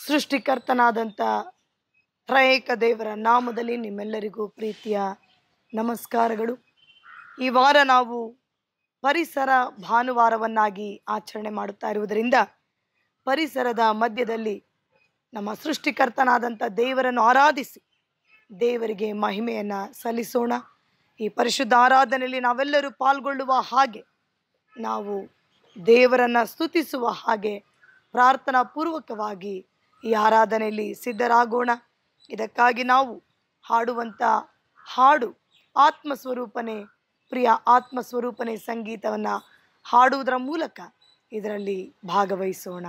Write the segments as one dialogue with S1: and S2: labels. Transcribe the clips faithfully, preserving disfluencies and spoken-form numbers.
S1: ಸೃಷ್ಟಿಕರ್ತನಾದಂಥ ತ್ರಯೇಕ ದೇವರ ನಾಮದಲ್ಲಿ ನಿಮ್ಮೆಲ್ಲರಿಗೂ ಪ್ರೀತಿಯ ನಮಸ್ಕಾರಗಳು. ಈ ವಾರ ನಾವು ಪರಿಸರ ಭಾನುವಾರವನ್ನಾಗಿ ಆಚರಣೆ ಮಾಡುತ್ತಾ ಇರುವುದರಿಂದ ಪರಿಸರದ ಮಧ್ಯದಲ್ಲಿ ನಮ್ಮ ಸೃಷ್ಟಿಕರ್ತನಾದಂಥ ದೇವರನ್ನು ಆರಾಧಿಸಿ ದೇವರಿಗೆ ಮಹಿಮೆಯನ್ನು ಸಲ್ಲಿಸೋಣ. ಈ ಪರಿಶುದ್ಧ ಆರಾಧನೆಯಲ್ಲಿ ನಾವೆಲ್ಲರೂ ಪಾಲ್ಗೊಳ್ಳುವ ಹಾಗೆ, ನಾವು ದೇವರನ್ನು ಸ್ತುತಿಸುವ ಹಾಗೆ ಪ್ರಾರ್ಥನಾ ಪೂರ್ವಕವಾಗಿ ಈ ಆರಾಧನೆಯಲ್ಲಿ ಸಿದ್ಧರಾಗೋಣ. ಇದಕ್ಕಾಗಿ ನಾವು ಹಾಡುವಂಥ ಹಾಡು ಆತ್ಮಸ್ವರೂಪನೇ ಪ್ರಿಯ ಆತ್ಮಸ್ವರೂಪನೇ ಸಂಗೀತವನ್ನು ಹಾಡುವುದರ ಮೂಲಕ ಇದರಲ್ಲಿ ಭಾಗವಹಿಸೋಣ.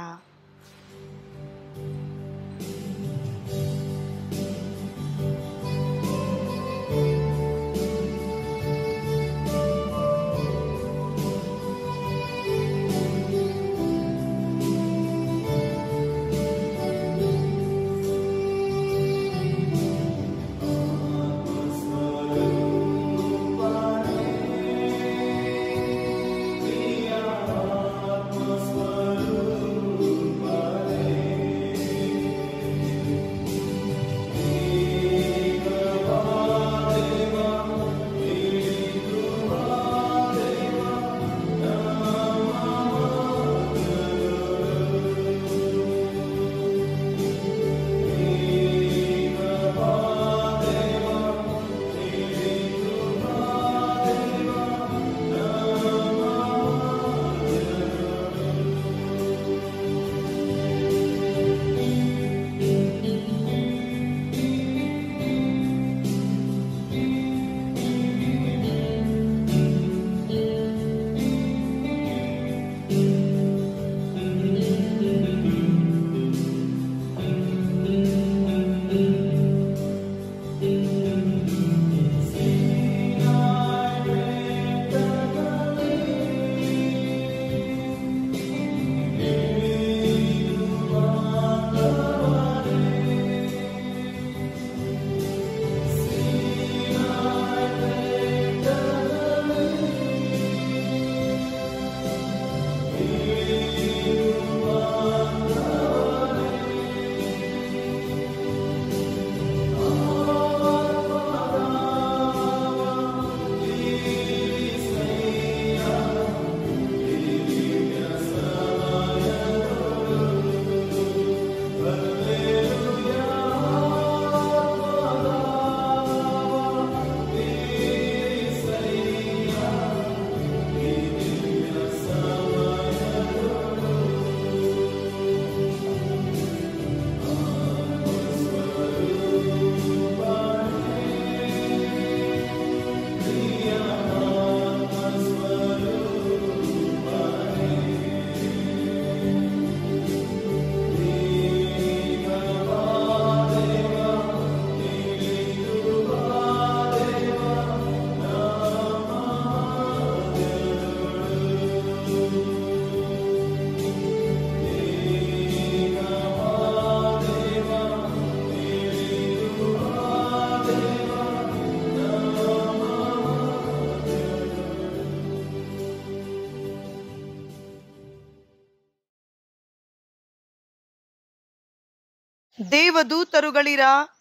S1: ದೇವದೂತರುಗಳಿರ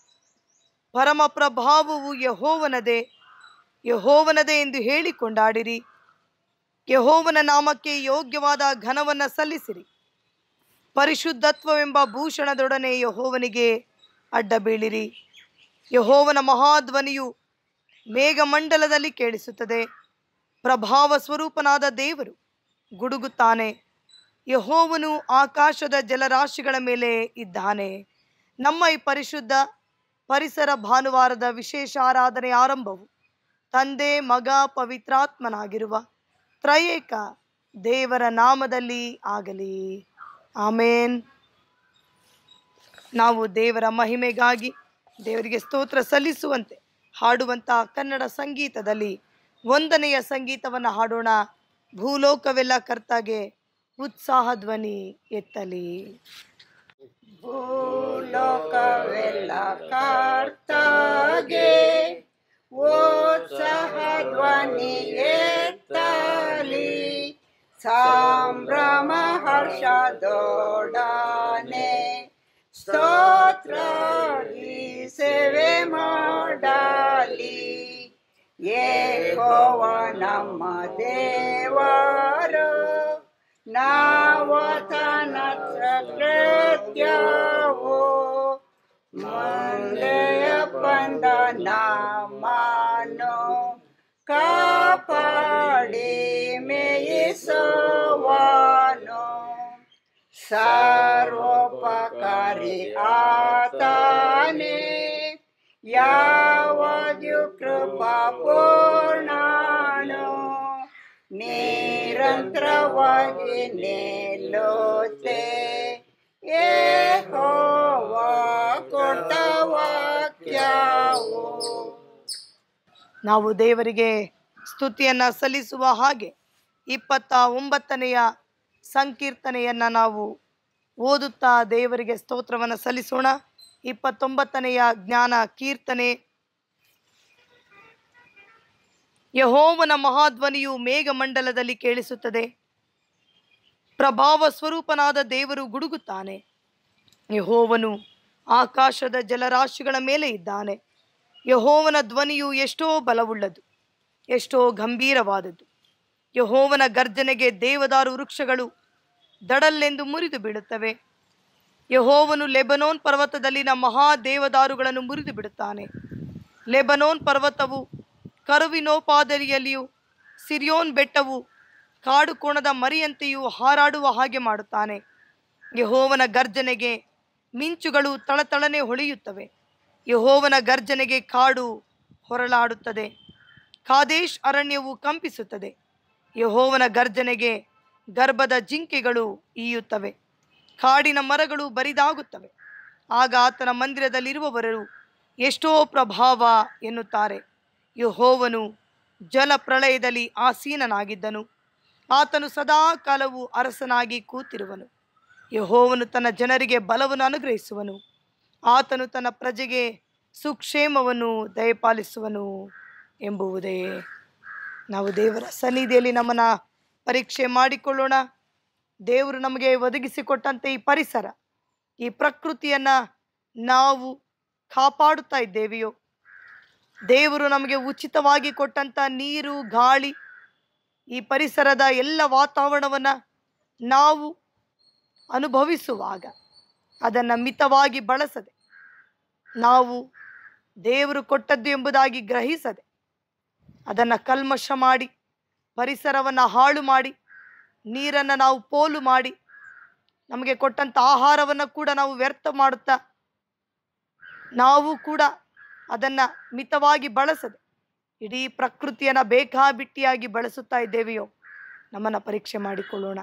S1: ಪರಮ ಪ್ರಭಾವವು ಯೆಹೋವನದೇ, ಯೆಹೋವನದೇ ಎಂದು ಹೇಳಿ ಕೊಂಡಾಡಿರಿ. ಯೆಹೋವನ ನಾಮಕ್ಕೆ ಯೋಗ್ಯವಾದ ಘನವನ್ನು ಸಲ್ಲಿಸಿರಿ. ಪರಿಶುದ್ಧತ್ವವೆಂಬ ಭೂಷಣದೊಡನೆ ಯೆಹೋವನಿಗೆ ಅಡ್ಡ ಬೀಳಿರಿ. ಯೆಹೋವನ ಮಹಾಧ್ವನಿಯು ಮೇಘಮಂಡಲದಲ್ಲಿ ಕೇಳಿಸುತ್ತದೆ. ಪ್ರಭಾವ ಸ್ವರೂಪನಾದ ದೇವರು ಗುಡುಗುತ್ತಾನೆ. ಯೆಹೋವನು ಆಕಾಶದ ಜಲರಾಶಿಗಳ ಮೇಲೆ ಇದ್ದಾನೆ. ನಮ್ಮ ಈ ಪರಿಶುದ್ಧ ಪರಿಸರ ಭಾನುವಾರದ ವಿಶೇಷ ಆರಾಧನೆ ಆರಂಭವು ತಂದೆ, ಮಗ, ಪವಿತ್ರಾತ್ಮನಾಗಿರುವ ತ್ರಯೇಕ ದೇವರ ನಾಮದಲ್ಲಿ ಆಗಲಿ. ಆಮೇನ್. ನಾವು ದೇವರ ಮಹಿಮೆಗಾಗಿ ದೇವರಿಗೆ ಸ್ತೋತ್ರ ಸಲ್ಲಿಸುವಂತೆ ಹಾಡುವಂಥ ಕನ್ನಡ ಸಂಗೀತದಲ್ಲಿ ಒಂದನೆಯ ಸಂಗೀತವನ್ನು ಹಾಡೋಣ. ಭೂಲೋಕವೆಲ್ಲ ಕರ್ತಗೆ ಉತ್ಸಾಹ ಧ್ವನಿ ಎತ್ತಲಿ.
S2: ಭೂಲೋಕವೆಲ್ಲ ಕರ್ತಗೆ ಉತ್ಸಾಹ ಧ್ವನಿ ಎತ್ತಲಿ. ಸಂಭ್ರಮ ಹರ್ಷದೊಡನೆ ಸ್ತೋತ್ರದಿ ಸೇವೆ ಮಾಡಲಿ. ಯೆಹೋವ ನಮ್ಮ ದೇವರು, ನಾವತನ ಕೃತ್ಯವು. ಮುಂದೆಯ ಬಂದ ನಮ್ಮನ್ನು ಕಾಪಾಡಿ ಮೇಯಿಸುವನು. ಸರ್ವೋಪಕಾರಿ ಆತನೇ, ಯಾವದ್ಯು ಕೃಪಾ ಪೂರ್ಣನು. ನಿರಂತರವಾಗಿ ನಿಲ್ಲುತ್ತೆ ಯೆಹೋವ ಕೊಟ್ಟ ವಾಕ್ಯವು.
S1: ನಾವು ದೇವರಿಗೆ ಸ್ತುತಿಯನ್ನು ಸಲ್ಲಿಸುವ ಹಾಗೆ ಇಪ್ಪತ್ತ ಒಂಬತ್ತನೆಯ ಸಂಕೀರ್ತನೆಯನ್ನು ನಾವು ಓದುತ್ತಾ ದೇವರಿಗೆ ಸ್ತೋತ್ರವನ್ನು ಸಲ್ಲಿಸೋಣ. ಇಪ್ಪತ್ತೊಂಬತ್ತನೆಯ ಜ್ಞಾನ ಕೀರ್ತನೆ. ಯೆಹೋವನ ಮಹಾಧ್ವನಿಯು ಮೇಘಮಂಡಲದಲ್ಲಿ ಕೇಳಿಸುತ್ತದೆ, ಪ್ರಭಾವ ಸ್ವರೂಪನಾದ ದೇವರು ಗುಡುಗುತ್ತಾನೆ. ಯೆಹೋವನು ಆಕಾಶದ ಜಲರಾಶಿಗಳ ಮೇಲೆ ಇದ್ದಾನೆ. ಯೆಹೋವನ ಧ್ವನಿಯು ಎಷ್ಟೋ ಬಲವುಳ್ಳದು, ಎಷ್ಟೋ ಗಂಭೀರವಾದದ್ದು. ಯೆಹೋವನ ಗರ್ಜನೆಗೆ ದೇವದಾರು ವೃಕ್ಷಗಳು ದಡಲ್ಲೆಂದು ಮುರಿದು ಬೀಳುತ್ತವೆ. ಯೆಹೋವನು ಲೆಬನೋನ್ ಪರ್ವತದಲ್ಲಿನ ಮಹಾ ದೇವದಾರುಗಳನ್ನು ಮುರಿದು ಬಿಡುತ್ತಾನೆ. ಲೆಬನೋನ್ ಪರ್ವತವು ಕರುವಿನೋಪಾದರಿಯಲ್ಲಿಯೂ ಸಿರಿಯೋನ್ ಬೆಟ್ಟವು ಕಾಡು ಕೋಣದ ಮರಿಯಂತೆಯೂ ಹಾರಾಡುವ ಹಾಗೆ ಮಾಡುತ್ತಾನೆ. ಯೆಹೋವನ ಗರ್ಜನೆಗೆ ಮಿಂಚುಗಳು ತಳತಳನೆ ಹೊಳೆಯುತ್ತವೆ. ಯೆಹೋವನ ಗರ್ಜನೆಗೆ ಕಾಡು ಹೊರಳಾಡುತ್ತದೆ, ಕಾದೇಶ್ ಅರಣ್ಯವು ಕಂಪಿಸುತ್ತದೆ. ಯೆಹೋವನ ಗರ್ಜನೆಗೆ ಗರ್ಭದ ಜಿಂಕೆಗಳು ಈಯುತ್ತವೆ, ಕಾಡಿನ ಮರಗಳು ಬರಿದಾಗುತ್ತವೆ. ಆಗ ಆತನ ಮಂದಿರದಲ್ಲಿರುವವರು ಎಷ್ಟೋ ಪ್ರಭಾವ ಎನ್ನುತ್ತಾರೆ. ಯೆಹೋವನು ಜಲಪ್ರಳಯದಲ್ಲಿ ಆಸೀನನಾಗಿದ್ದನು, ಆತನು ಸದಾ ಕಾಲವು ಅರಸನಾಗಿ ಕೂತಿರುವನು. ಯೆಹೋವನು ತನ್ನ ಜನರಿಗೆ ಬಲವನ್ನು ಅನುಗ್ರಹಿಸುವನು, ಆತನು ತನ್ನ ಪ್ರಜೆಗೆ ಸುಕ್ಷೇಮವನ್ನು ದಯಪಾಲಿಸುವನು ಎಂಬುವುದೇ. ನಾವು ದೇವರ ಸನ್ನಿಧಿಯಲ್ಲಿ ನಮ್ಮನ್ನು ಪರೀಕ್ಷೆ ಮಾಡಿಕೊಳ್ಳೋಣ. ದೇವರು ನಮಗೆ ಒದಗಿಸಿಕೊಟ್ಟಂತೆ ಈ ಪರಿಸರ, ಈ ಪ್ರಕೃತಿಯನ್ನು ನಾವು ಕಾಪಾಡುತ್ತಾ ಇದ್ದೇವೆಯೋ? ದೇವರು ನಮಗೆ ಉಚಿತವಾಗಿ ಕೊಟ್ಟಂಥ ನೀರು, ಗಾಳಿ, ಈ ಪರಿಸರದ ಎಲ್ಲ ವಾತಾವರಣವನ್ನು ನಾವು ಅನುಭವಿಸುವಾಗ ಅದನ್ನು ಮಿತವಾಗಿ ಬಳಸದೆ, ನಾವು ದೇವರು ಕೊಟ್ಟದ್ದು ಎಂಬುದಾಗಿ ಗ್ರಹಿಸದೆ ಅದನ್ನು ಕಲ್ಮಶ ಮಾಡಿ, ಪರಿಸರವನ್ನು ಹಾಳು ಮಾಡಿ, ನೀರನ್ನು ನಾವು ಪೋಲು ಮಾಡಿ, ನಮಗೆ ಕೊಟ್ಟಂಥ ಆಹಾರವನ್ನು ಕೂಡ ನಾವು ವ್ಯರ್ಥ ಮಾಡುತ್ತಾ, ನಾವು ಕೂಡ ಅದನ್ನು ಮಿತವಾಗಿ ಬಳಸದೆ ಇಡೀ ಪ್ರಕೃತಿಯನ್ನು ಬೇಕಾಬಿಟ್ಟಿಯಾಗಿ ಬಳಸುತ್ತಾ ಇದ್ದೇವೆಯೋ? ನಮ್ಮನ್ನು ಪರೀಕ್ಷೆ ಮಾಡಿಕೊಳ್ಳೋಣ.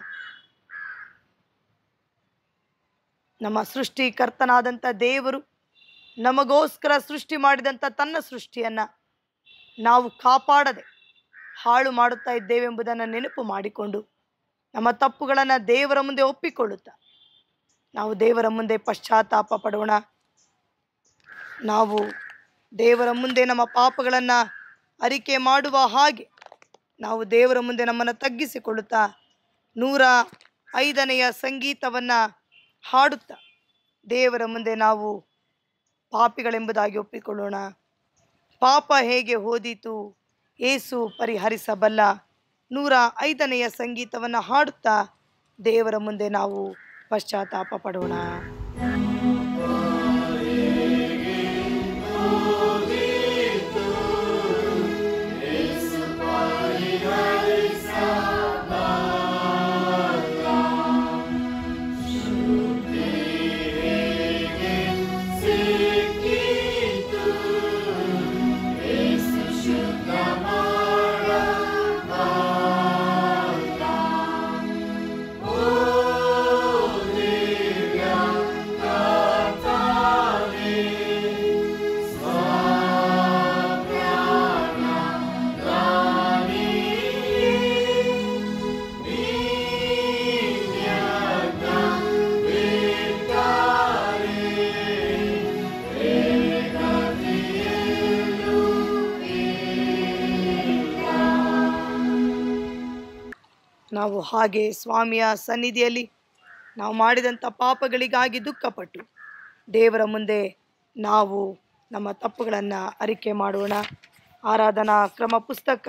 S1: ನಮ್ಮ ಸೃಷ್ಟಿಕರ್ತನಾದಂಥ ದೇವರು ನಮಗೋಸ್ಕರ ಸೃಷ್ಟಿ ಮಾಡಿದಂಥ ತನ್ನ ಸೃಷ್ಟಿಯನ್ನು ನಾವು ಕಾಪಾಡದೆ ಹಾಳು ಮಾಡುತ್ತಾ ಇದ್ದೇವೆಂಬುದನ್ನು ನೆನಪು ಮಾಡಿಕೊಂಡು ನಮ್ಮ ತಪ್ಪುಗಳನ್ನು ದೇವರ ಮುಂದೆ ಒಪ್ಪಿಕೊಳ್ಳುತ್ತಾ ನಾವು ದೇವರ ಮುಂದೆ ಪಶ್ಚಾತ್ತಾಪ ಪಡೋಣ. ನಾವು ದೇವರ ಮುಂದೆ ನಮ್ಮ ಪಾಪಗಳನ್ನು ಅರಿಕೆ ಮಾಡುವ ಹಾಗೆ ನಾವು ದೇವರ ಮುಂದೆ ನಮ್ಮನ್ನು ತಗ್ಗಿಸಿಕೊಳ್ಳುತ್ತಾ ನೂರ ಐದನೆಯ ಸಂಗೀತವನ್ನು ಹಾಡುತ್ತಾ ದೇವರ ಮುಂದೆ ನಾವು ಪಾಪಿಗಳೆಂಬುದಾಗಿ ಒಪ್ಪಿಕೊಳ್ಳೋಣ. ಪಾಪ ಹೇಗೆ ಹೋದೀತು, ಏಸು ಪರಿಹರಿಸಬಲ್ಲ. ನೂರ ಐದನೆಯ ಸಂಗೀತವನ್ನು ಹಾಡುತ್ತಾ ದೇವರ ಮುಂದೆ ನಾವು ಪಶ್ಚಾತ್ತಾಪ ಪಡೋಣ. ನಾವು ಹಾಗೆ ಸ್ವಾಮಿಯ ಸನ್ನಿಧಿಯಲ್ಲಿ ನಾವು ಮಾಡಿದಂಥ ಪಾಪಗಳಿಗಾಗಿ ದುಃಖಪಟ್ಟು ದೇವರ ಮುಂದೆ ನಾವು ನಮ್ಮ ತಪ್ಪುಗಳನ್ನು ಅರಿಕೆ ಮಾಡೋಣ. ಆರಾಧನಾ ಕ್ರಮ ಪುಸ್ತಕ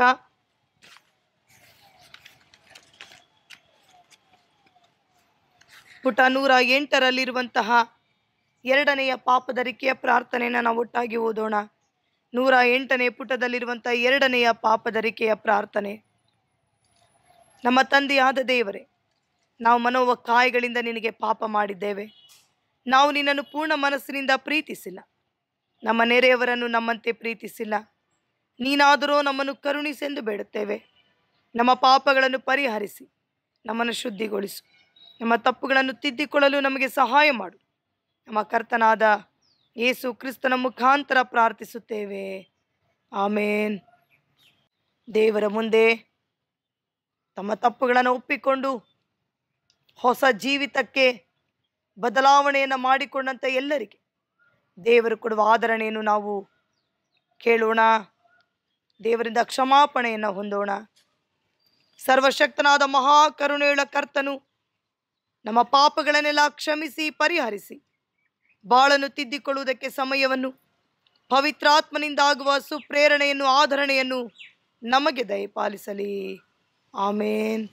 S1: ಪುಟ ನೂರ ಎಂಟರಲ್ಲಿರುವಂತಹ ಎರಡನೆಯ ಪಾಪದರಿಕೆಯ ಪ್ರಾರ್ಥನೆಯನ್ನು ನಾವು ಒಟ್ಟಾಗಿ ಓದೋಣ. ನೂರ ಎಂಟನೇ ಪುಟದಲ್ಲಿರುವಂಥ ಎರಡನೆಯ ಪಾಪದರಿಕೆಯ ಪ್ರಾರ್ಥನೆ. ನಮ್ಮ ತಂದೆಯಾದ ದೇವರೇ, ನಾವು ಮನೋವಕಾಯಗಳಿಂದ ನಿನಗೆ ಪಾಪ ಮಾಡಿದ್ದೇವೆ. ನಾವು ನಿನ್ನನ್ನು ಪೂರ್ಣ ಮನಸ್ಸಿನಿಂದ ಪ್ರೀತಿಸಿಲ್ಲ, ನಮ್ಮ ನೆರೆಯವರನ್ನು ನಮ್ಮಂತೆ ಪ್ರೀತಿಸಿಲ್ಲ. ನೀನಾದರೂ ನಮ್ಮನ್ನು ಕರುಣಿಸೆಂದು ಬೇಡುತ್ತೇವೆ. ನಮ್ಮ ಪಾಪಗಳನ್ನು ಪರಿಹರಿಸಿ ನಮ್ಮನ್ನು ಶುದ್ಧಿಗೊಳಿಸು. ನಮ್ಮ ತಪ್ಪುಗಳನ್ನು ತಿದ್ದಿಕೊಳ್ಳಲು ನಮಗೆ ಸಹಾಯ ಮಾಡು. ನಮ್ಮ ಕರ್ತನಾದ ಯೇಸು ಕ್ರಿಸ್ತನ ಮುಖಾಂತರ ಪ್ರಾರ್ಥಿಸುತ್ತೇವೆ, ಆಮೇನ್. ದೇವರ ಮುಂದೆ ತಮ್ಮ ತಪ್ಪುಗಳನ್ನು ಒಪ್ಪಿಕೊಂಡು ಹೊಸ ಜೀವಿತಕ್ಕೆ ಬದಲಾವಣೆಯನ್ನು ಮಾಡಿಕೊಂಡಂಥ ಎಲ್ಲರಿಗೆ ದೇವರು ಕೊಡುವ ಆದರಣೆಯನ್ನು ನಾವು ಕೇಳೋಣ. ದೇವರಿಂದ ಕ್ಷಮಾಪಣೆಯನ್ನು ಹೊಂದೋಣ. ಸರ್ವಶಕ್ತನಾದ ಮಹಾಕರುಣೆಯುಳ್ಳ ಕರ್ತನು ನಮ್ಮ ಪಾಪಗಳನ್ನೆಲ್ಲ ಕ್ಷಮಿಸಿ ಪರಿಹರಿಸಿ ಬಾಳನ್ನು ತಿದ್ದಿಕೊಳ್ಳುವುದಕ್ಕೆ ಸಮಯವನ್ನು, ಪವಿತ್ರಾತ್ಮನಿಂದಾಗುವ ಸುಪ್ರೇರಣೆಯನ್ನು, ಆಧರಣೆಯನ್ನು ನಮಗೆ ದಯಪಾಲಿಸಲಿ, ಆಮೇನ್.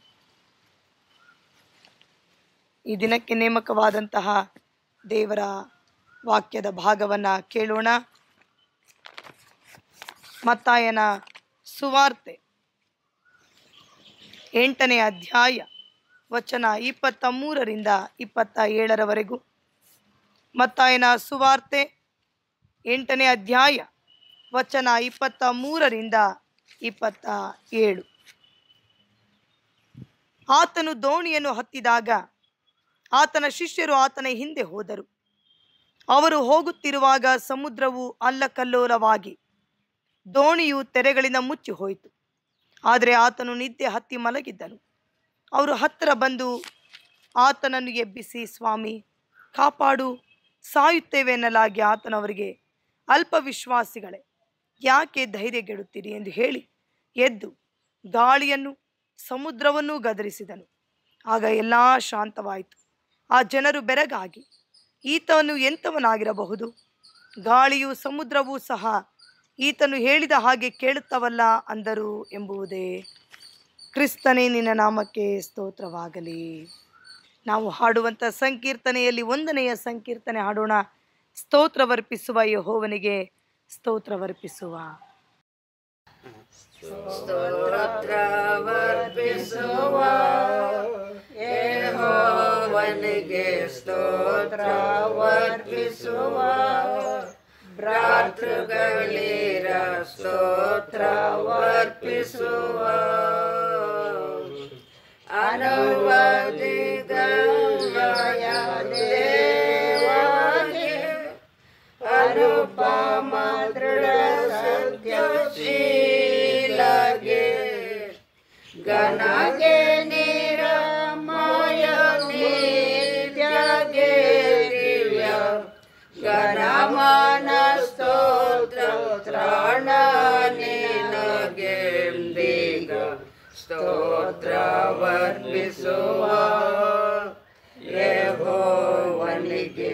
S1: ಈ ದಿನಕ್ಕೆ ನೇಮಕವಾದಂತಹ ದೇವರ ವಾಕ್ಯದ ಭಾಗವನ್ನು ಕೇಳೋಣ. ಮತ್ತಾಯನ ಸುವಾರ್ತೆ ಎಂಟನೇ ಅಧ್ಯಾಯ ವಚನ ಇಪ್ಪತ್ತ ಮೂರರಿಂದ ಇಪ್ಪತ್ತ ಏಳರವರೆಗೂ. ಮತ್ತಾಯನ ಸುವಾರ್ತೆ ಎಂಟನೇ ಅಧ್ಯಾಯ ವಚನ ಇಪ್ಪತ್ತ ಮೂರರಿಂದ ಇಪ್ಪತ್ತ ಏಳು. ಆತನು ದೋಣಿಯನ್ನು ಹತ್ತಿದಾಗ ಆತನ ಶಿಷ್ಯರು ಆತನ ಹಿಂದೆ ಹೋದರು. ಅವರು ಹೋಗುತ್ತಿರುವಾಗ ಸಮುದ್ರವು ಅಲ್ಲಕಲ್ಲೋಲವಾಗಿ ದೋಣಿಯು ತೆರೆಗಳಿಂದ ಮುಚ್ಚಿ ಹೋಯಿತು. ಆದರೆ ಆತನು ನಿದ್ದೆ ಹತ್ತಿ ಮಲಗಿದ್ದನು. ಅವರು ಹತ್ತಿರ ಬಂದು ಆತನನ್ನು ಎಬ್ಬಿಸಿ, ಸ್ವಾಮಿ, ಕಾಪಾಡು, ಸಾಯುತ್ತೇವೆ ಎನ್ನಲಾಗಿ ಆತನವರಿಗೆ, ಅಲ್ಪ ವಿಶ್ವಾಸಿಗಳೇ, ಯಾಕೆ ಧೈರ್ಯಗೆಡುತ್ತೀರಿ ಎಂದು ಹೇಳಿ ಎದ್ದು ಗಾಳಿಯನ್ನು ಸಮುದ್ರವನ್ನೂ ಗದರಿಸಿದನು. ಆಗ ಎಲ್ಲ ಶಾಂತವಾಯಿತು. ಆ ಜನರು ಬೆರಗಾಗಿ, ಈತನು ಎಂಥವನಾಗಿರಬಹುದು, ಗಾಳಿಯು ಸಮುದ್ರವೂ ಸಹ ಈತನು ಹೇಳಿದ ಹಾಗೆ ಕೇಳುತ್ತವಲ್ಲ ಅಂದರು ಎಂಬುದೇ. ಕ್ರಿಸ್ತನೇ, ನಿನ್ನ ನಾಮಕ್ಕೆ ಸ್ತೋತ್ರವಾಗಲಿ. ನಾವು ಹಾಡುವಂಥ ಸಂಕೀರ್ತನೆಯಲ್ಲಿ ಒಂದನೆಯ ಸಂಕೀರ್ತನೆ ಹಾಡೋಣ. ಸ್ತೋತ್ರವರ್ಪಿಸುವ ಯೆಹೋವನಿಗೆ ಸ್ತೋತ್ರವರ್ಪಿಸುವ.
S2: ಸ್ತೋತ್ರವರ್ಪಿಸುವ ಯೆಹೋವನಿಗೆ ಸ್ತೋತ್ರವರ್ಪಿಸುವ. ಭ್ರಾತೃಗಳಿರ ಸ್ತೋತ್ರವರ್ಪಿಸುವ. ಅನುವದಿಗಯ ದೇವನೇ, ಅನುಪಮ ದೃಢ ಸತ್ಯಶೀಲಗೆ, ಗಣಗೆ ನಿರಮಯ ನಿತ್ಯಗೆ ದಿವ್ಯ ಗಣಮನ ಸ್ತೋತ್ರ ತ್ರಾಣ ನಿನಗೆ ದೀಗ ಸ್ತೋತ್ರವರ್ಪಿಸುವ. ಯೆಹೋವನಿಗೆ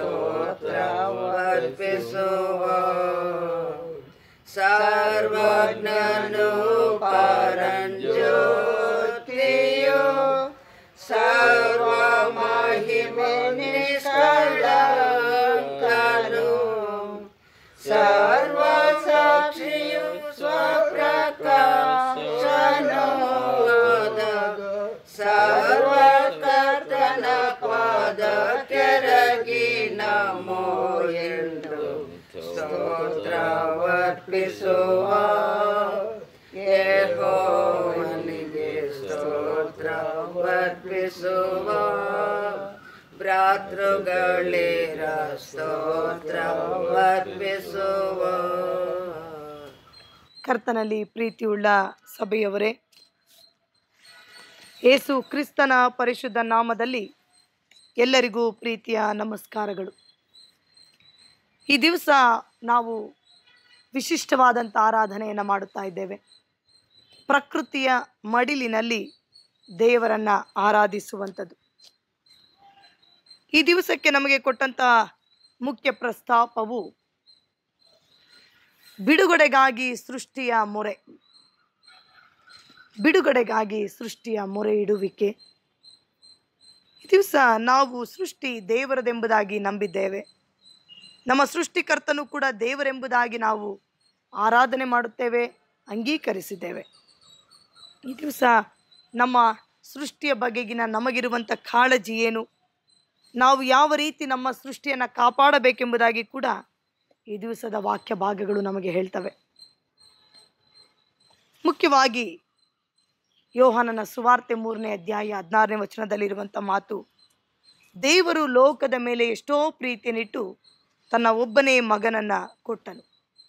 S2: ಸ್ತೋತ್ರವರ್ಪಿಸುವ. ಸರ್ವಜ್ಞನು ಪರಂಜ್ಯೋತಿಯು, ಸರ್ವ ಮಹಿಮೆ ನಿಷ್ಕಳಂಕನು, ಸರ್ವ ಸಾಕ್ಷಿಯು ಸ್ವಪ್ರಕಾಶನೋದ, ಸರ್ವ ಕರ್ತನ ಪಾದ ಕೆರಗಿ ನಮೋ ಎಂದು ಸ್ತೋತ್ರವರ್ಪಿಸುವ. ಯೆಹೋವನಿಗೆ ಸ್ತೋತ್ರವರ್ಪಿಸುವ. ಭ್ರಾತೃಗಳಿರ ಸ್ತೋತ್ರವರ್ಪಿಸುವ.
S1: ಕರ್ತನಲ್ಲಿ ಪ್ರೀತಿಯುಳ್ಳ ಸಭೆಯವರೇ, ಯೇಸು ಕ್ರಿಸ್ತನ ಪರಿಶುದ್ಧ ನಾಮದಲ್ಲಿ ಎಲ್ಲರಿಗೂ ಪ್ರೀತಿಯ ನಮಸ್ಕಾರಗಳು. ಈ ದಿವಸ ನಾವು ವಿಶಿಷ್ಟವಾದಂಥ ಆರಾಧನೆಯನ್ನು ಮಾಡುತ್ತಾ ಇದ್ದೇವೆ. ಪ್ರಕೃತಿಯ ಮಡಿಲಿನಲ್ಲಿ ದೇವರನ್ನು ಆರಾಧಿಸುವಂಥದ್ದು. ಈ ದಿವಸಕ್ಕೆ ನಮಗೆ ಕೊಟ್ಟಂಥ ಮುಖ್ಯ ಪ್ರಸ್ತಾಪವು ಬಿಡುಗಡೆಗಾಗಿ ಸೃಷ್ಟಿಯ ಮೊರೆ. ಬಿಡುಗಡೆಗಾಗಿ ಸೃಷ್ಟಿಯ ಮೊರೆ ಇಡುವಿಕೆ. ಈ ದಿವಸ ನಾವು ಸೃಷ್ಟಿ ದೇವರದೆಂಬುದಾಗಿ ನಂಬಿದ್ದೇವೆ. ನಮ್ಮ ಸೃಷ್ಟಿಕರ್ತನು ಕೂಡ ದೇವರೆಂಬುದಾಗಿ ನಾವು ಆರಾಧನೆ ಮಾಡುತ್ತೇವೆ, ಅಂಗೀಕರಿಸಿದ್ದೇವೆ. ಈ ದಿವಸ ನಮ್ಮ ಸೃಷ್ಟಿಯ ಬಗೆಗಿನ ನಮಗಿರುವಂಥ ಕಾಳಜಿ ಏನು, ನಾವು ಯಾವ ರೀತಿ ನಮ್ಮ ಸೃಷ್ಟಿಯನ್ನು ಕಾಪಾಡಬೇಕೆಂಬುದಾಗಿ ಕೂಡ ಈ ದಿವಸದ ವಾಕ್ಯ ಭಾಗಗಳು ನಮಗೆ ಹೇಳ್ತವೆ. ಮುಖ್ಯವಾಗಿ ಯೋಹಾನನ ಸುವಾರ್ತೆ ಮೂರನೇ ಅಧ್ಯಾಯ ಹದಿನಾರನೇ ವಚನದಲ್ಲಿರುವಂಥ ಮಾತು, ದೇವರು ಲೋಕದ ಮೇಲೆ ಎಷ್ಟೋ ಪ್ರೀತಿಯನ್ನಿಟ್ಟು ತನ್ನ ಒಬ್ಬನೇ ಮಗನನ್ನು ಕೊಟ್ಟನು.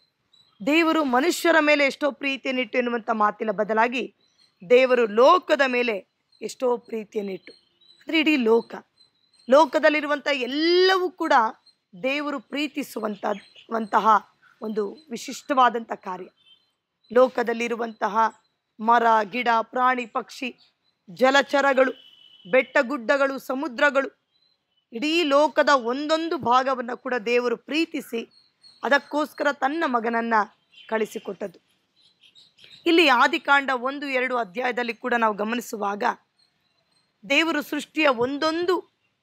S1: ದೇವರು ಮನುಷ್ಯರ ಮೇಲೆ ಎಷ್ಟೋ ಪ್ರೀತಿಯನ್ನಿಟ್ಟು ಎನ್ನುವಂಥ ಮಾತಿನ ಬದಲಾಗಿ ದೇವರು ಲೋಕದ ಮೇಲೆ ಎಷ್ಟೋ ಪ್ರೀತಿಯನ್ನಿಟ್ಟು, ಅಂದರೆ ಇಡೀ ಲೋಕ ಲೋಕದಲ್ಲಿರುವಂಥ ಎಲ್ಲವೂ ಕೂಡ ದೇವರು ಪ್ರೀತಿಸುವಂಥವಂತಹ ಒಂದು ವಿಶಿಷ್ಟವಾದಂಥ ಕಾರ್ಯ. ಲೋಕದಲ್ಲಿರುವಂತಹ ಮರ ಗಿಡ ಪ್ರಾಣಿ ಪಕ್ಷಿ ಜಲಚರಗಳು ಬೆಟ್ಟ ಗುಡ್ಡಗಳು ಸಮುದ್ರಗಳು ಇಡೀ ಲೋಕದ ಒಂದೊಂದು ಭಾಗವನ್ನು ಕೂಡ ದೇವರು ಪ್ರೀತಿಸಿ ಅದಕ್ಕೋಸ್ಕರ ತನ್ನ ಮಗನನ್ನು ಕಳಿಸಿಕೊಟ್ಟದ್ದು. ಇಲ್ಲಿ ಆದಿಕಾಂಡ ಒಂದು ಎರಡು ಅಧ್ಯಾಯದಲ್ಲಿ ಕೂಡ ನಾವು ಗಮನಿಸುವಾಗ ದೇವರು ಸೃಷ್ಟಿಯ ಒಂದೊಂದು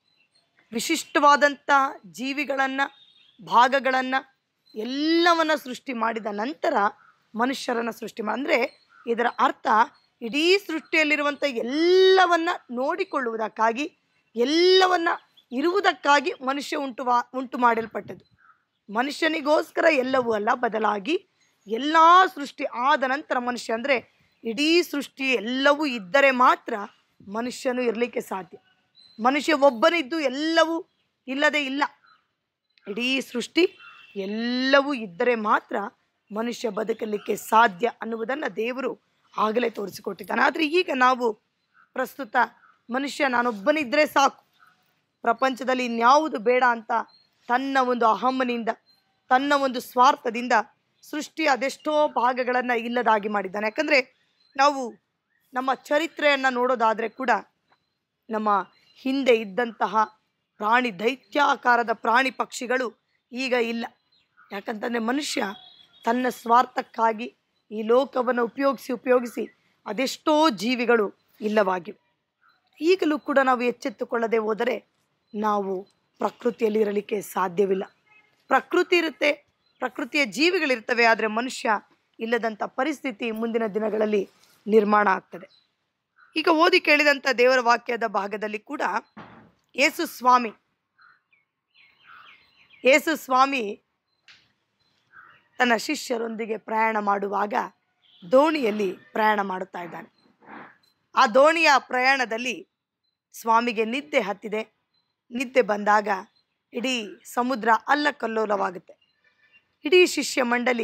S1: ವಿಶಿಷ್ಟವಾದಂಥ ಜೀವಿಗಳನ್ನು ಭಾಗಗಳನ್ನು ಎಲ್ಲವನ್ನು ಸೃಷ್ಟಿ ಮಾಡಿದ ನಂತರ ಮನುಷ್ಯರನ್ನು ಸೃಷ್ಟಿ ಮಾಡಿ, ಅಂದರೆ ಇದರ ಅರ್ಥ ಇಡೀ ಸೃಷ್ಟಿಯಲ್ಲಿರುವಂಥ ಎಲ್ಲವನ್ನ ನೋಡಿಕೊಳ್ಳುವುದಕ್ಕಾಗಿ ಎಲ್ಲವನ್ನ ಇರುವುದಕ್ಕಾಗಿ ಮನುಷ್ಯ ಉಂಟು ಉಂಟು ಮಾಡಲ್ಪಟ್ಟದ್ದು. ಮನುಷ್ಯನಿಗೋಸ್ಕರ ಎಲ್ಲವೂ ಅಲ್ಲ, ಬದಲಾಗಿ ಎಲ್ಲ ಸೃಷ್ಟಿ ಆದ ನಂತರ ಮನುಷ್ಯ, ಅಂದರೆ ಇಡೀ ಸೃಷ್ಟಿ ಎಲ್ಲವೂ ಇದ್ದರೆ ಮಾತ್ರ ಮನುಷ್ಯನು ಇರಲಿಕ್ಕೆ ಸಾಧ್ಯ. ಮನುಷ್ಯ ಒಬ್ಬನಿದ್ದು ಎಲ್ಲವೂ ಇಲ್ಲದೆ ಇಲ್ಲ. ಇಡೀ ಸೃಷ್ಟಿ ಎಲ್ಲವೂ ಇದ್ದರೆ ಮಾತ್ರ ಮನುಷ್ಯ ಬದುಕಲಿಕ್ಕೆ ಸಾಧ್ಯ ಅನ್ನುವುದನ್ನು ದೇವರು ಆಗಲೇ ತೋರಿಸಿಕೊಟ್ಟಿದ್ದಾನೆ. ಆದರೆ ಈಗ ನಾವು ಪ್ರಸ್ತುತ ಮನುಷ್ಯ ನಾನೊಬ್ಬನಿದ್ದರೆ ಸಾಕು, ಪ್ರಪಂಚದಲ್ಲಿ ಇನ್ಯಾವುದು ಬೇಡ ಅಂತ ತನ್ನ ಒಂದು ಅಹಮ್ಮನಿಂದ ತನ್ನ ಒಂದು ಸ್ವಾರ್ಥದಿಂದ ಸೃಷ್ಟಿ ಅದೆಷ್ಟೋ ಭಾಗಗಳನ್ನು ಇಲ್ಲದಾಗಿ ಮಾಡಿದ್ದಾನೆ. ಯಾಕಂದರೆ ನಾವು ನಮ್ಮ ಚರಿತ್ರೆಯನ್ನು ನೋಡೋದಾದರೆ ಕೂಡ ನಮ್ಮ ಹಿಂದೆ ಇದ್ದಂತಹ ಪ್ರಾಣಿ ದೈತ್ಯಾಕಾರದ ಪ್ರಾಣಿ ಪಕ್ಷಿಗಳು ಈಗ ಇಲ್ಲ. ಯಾಕಂತಂದರೆ ಮನುಷ್ಯ ತನ್ನ ಸ್ವಾರ್ಥಕ್ಕಾಗಿ ಈ ಲೋಕವನ್ನು ಉಪಯೋಗಿಸಿ ಉಪಯೋಗಿಸಿ ಅದೆಷ್ಟೋ ಜೀವಿಗಳು ಇಲ್ಲವಾಗಿವೆ. ಈಗಲೂ ಕೂಡ ನಾವು ಎಚ್ಚೆತ್ತುಕೊಳ್ಳದೆ ಹೋದರೆ ನಾವು ಪ್ರಕೃತಿಯಲ್ಲಿರಲಿಕ್ಕೆ ಸಾಧ್ಯವಿಲ್ಲ. ಪ್ರಕೃತಿ ಇರುತ್ತೆ, ಪ್ರಕೃತಿಯ ಜೀವಿಗಳಿರ್ತವೆ, ಆದರೆ ಮನುಷ್ಯ ಇಲ್ಲದಂಥ ಪರಿಸ್ಥಿತಿ ಮುಂದಿನ ದಿನಗಳಲ್ಲಿ ನಿರ್ಮಾಣ ಆಗ್ತದೆ. ಈಗ ಓದಿ ಕೇಳಿದಂಥ ದೇವರ ವಾಕ್ಯದ ಭಾಗದಲ್ಲಿ ಕೂಡ ಯೇಸು ಸ್ವಾಮಿ ಯೇಸು ಸ್ವಾಮಿ ತನ್ನ ಶಿಷ್ಯರೊಂದಿಗೆ ಪ್ರಯಾಣ ಮಾಡುವಾಗ ದೋಣಿಯಲ್ಲಿ ಪ್ರಯಾಣ ಮಾಡುತ್ತಾ ಇದ್ದಾನೆ. ಆ ದೋಣಿಯ ಪ್ರಯಾಣದಲ್ಲಿ ಸ್ವಾಮಿಗೆ ನಿದ್ದೆ ಹತ್ತಿದೆ. ನಿದ್ದೆ ಬಂದಾಗ ಇಡೀ ಸಮುದ್ರ ಅಲ್ಲಕಲ್ಲೋಲವಾಗುತ್ತೆ. ಇಡೀ ಶಿಷ್ಯ ಮಂಡಳಿ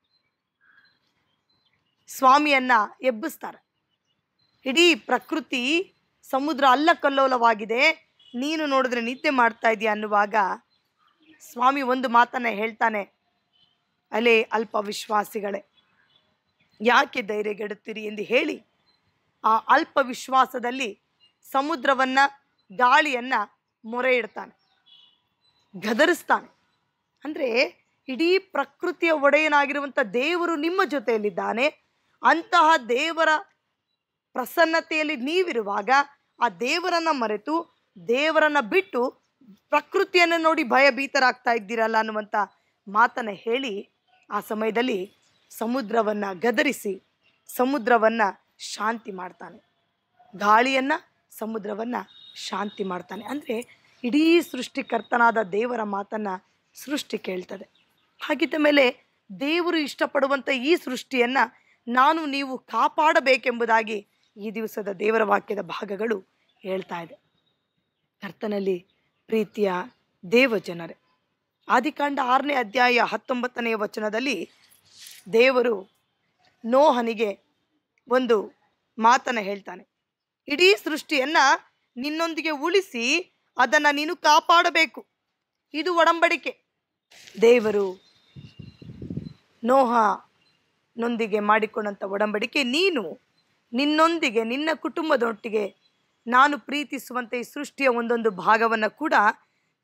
S1: ಸ್ವಾಮಿಯನ್ನ ಎಬ್ಬಿಸ್ತಾರೆ. ಇಡೀ ಪ್ರಕೃತಿ ಸಮುದ್ರ ಅಲ್ಲಕಲ್ಲೋಲವಾಗಿದೆ, ನೀನು ನೋಡಿದ್ರೆ ನಿದ್ದೆ ಮಾಡ್ತಾ ಇದೀಯ ಅನ್ನುವಾಗ ಸ್ವಾಮಿ ಒಂದು ಮಾತನ್ನ ಹೇಳ್ತಾನೆ, ಅಲೇ ಅಲ್ಪ ವಿಶ್ವಾಸಿಗಳೇ, ಯಾಕೆ ಧೈರ್ಯಗೆಡುತ್ತೀರಿ ಎಂದು ಹೇಳಿ ಆ ಅಲ್ಪ ವಿಶ್ವಾಸದಲ್ಲಿ ಸಮುದ್ರವನ್ನು ಗಾಳಿಯನ್ನು ಮೊರೆ ಇಡ್ತಾನೆ, ಗದರಿಸ್ತಾನೆ. ಅಂದರೆ ಇಡೀ ಪ್ರಕೃತಿಯ ಒಡೆಯನಾಗಿರುವಂಥ ದೇವರು ನಿಮ್ಮ ಜೊತೆಯಲ್ಲಿದ್ದಾನೆ. ಅಂತಹ ದೇವರ ಪ್ರಸನ್ನತೆಯಲ್ಲಿ ನೀವಿರುವಾಗ ಆ ದೇವರನ್ನು ಮರೆತು ದೇವರನ್ನು ಬಿಟ್ಟು ಪ್ರಕೃತಿಯನ್ನು ನೋಡಿ ಭಯಭೀತರಾಗ್ತಾ ಇದ್ದೀರಲ್ಲ ಅನ್ನುವಂಥ ಮಾತನ್ನು ಹೇಳಿ ಆ ಸಮಯದಲ್ಲಿ ಸಮುದ್ರವನ್ನು ಗದರಿಸಿ ಸಮುದ್ರವನ್ನು ಶಾಂತಿ ಮಾಡ್ತಾನೆ. ಗಾಳಿಯನ್ನು ಸಮುದ್ರವನ್ನು ಶಾಂತಿ ಮಾಡ್ತಾನೆ. ಅಂದರೆ ಇಡೀ ಸೃಷ್ಟಿಕರ್ತನಾದ ದೇವರ ಮಾತನ್ನು ಸೃಷ್ಟಿ ಕೇಳ್ತದೆ. ಹಾಗಿದ್ದ ಮೇಲೆ ದೇವರು ಇಷ್ಟಪಡುವಂಥ ಈ ಸೃಷ್ಟಿಯನ್ನು ನಾನು ನೀವು ಕಾಪಾಡಬೇಕೆಂಬುದಾಗಿ ಈ ದಿವಸದ ದೇವರ ವಾಕ್ಯದ ಭಾಗಗಳು ಹೇಳ್ತಾ ಇದೆ. ಕರ್ತನಲ್ಲಿ ಪ್ರೀತಿಯ ದೇವಜನರೇ, ಆದಿಕಾಂಡ ಆರನೇ ಅಧ್ಯಾಯ ಹತ್ತೊಂಬತ್ತನೆಯ ವಚನದಲ್ಲಿ ದೇವರು ನೋಹನಿಗೆ ಒಂದು ಮಾತನ್ನು ಹೇಳ್ತಾನೆ. ಇಡೀ ಸೃಷ್ಟಿಯನ್ನು ನಿನ್ನೊಂದಿಗೆ ಉಳಿಸಿ ಅದನ್ನು ನೀನು ಕಾಪಾಡಬೇಕು, ಇದು ಒಡಂಬಡಿಕೆ. ದೇವರು ನೋಹನೊಂದಿಗೆ ಮಾಡಿಕೊಂಡಂಥ ಒಡಂಬಡಿಕೆ, ನೀನು ನಿನ್ನೊಂದಿಗೆ ನಿನ್ನ ಕುಟುಂಬದೊಟ್ಟಿಗೆ ನಾನು ಪ್ರೀತಿಸುವಂಥ ಈ ಸೃಷ್ಟಿಯ ಒಂದೊಂದು ಭಾಗವನ್ನು ಕೂಡ